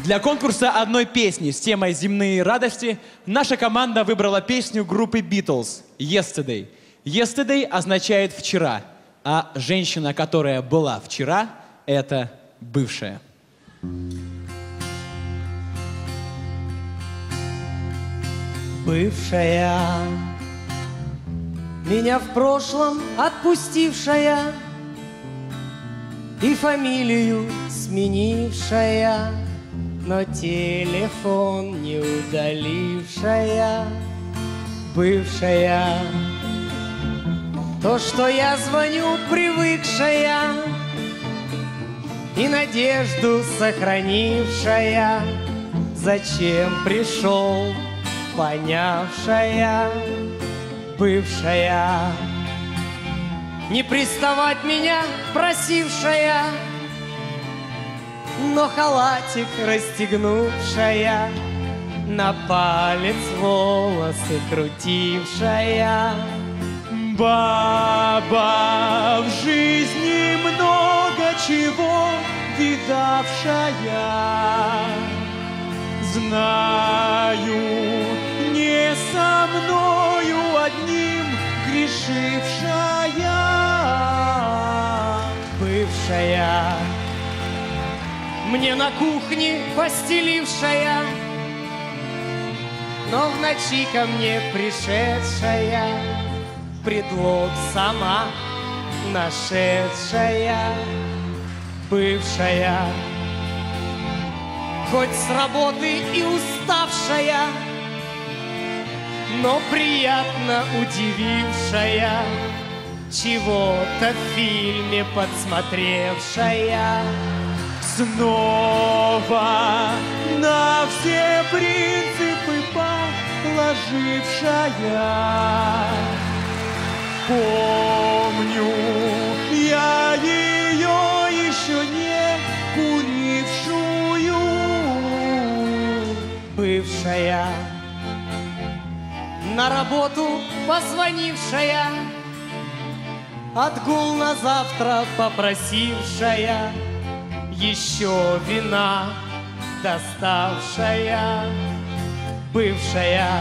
Для конкурса одной песни с темой «Земные радости» наша команда выбрала песню группы Beatles «Yesterday». «Yesterday» означает «вчера», а женщина, которая была вчера, это бывшая. Бывшая, меня в прошлом отпустившая и фамилию сменившая, но телефон не удалившая. Бывшая, то, что я звоню, привыкшая и надежду сохранившая, зачем пришел, понявшая. Бывшая, не приставать меня просившая, но халатик расстегнувшая, на палец волосы крутившая. Баба в жизни много чего видавшая, знаю, не со мною одним грешившая. Бывшая, мне на кухне постелившая, но в ночи ко мне пришедшая, предлог сама нашедшая. Бывшая, хоть с работы и уставшая, но приятно удивившая, чего-то в фильме подсмотревшая. Снова на все принципы положившая. Помню я ее еще не курившую. Бывшая, на работу позвонившая, отгул на завтра попросившая, еще вина доставшая. Бывшая,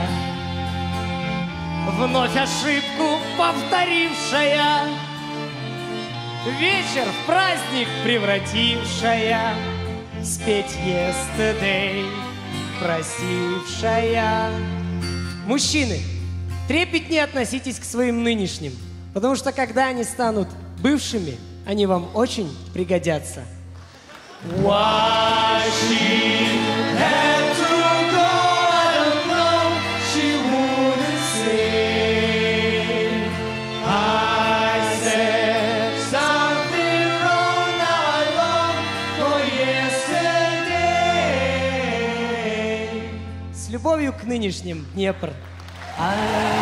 вновь ошибку повторившая, вечер в праздник превратившая, спеть yesterday просившая. Мужчины, трепетнее относитесь к своим нынешним, потому что когда они станут бывшими, они вам очень пригодятся. Why she had to go, I don't know, she wouldn't say. I said something wrong, now I long for yesterday. С любовью к нынешним, Днепр. I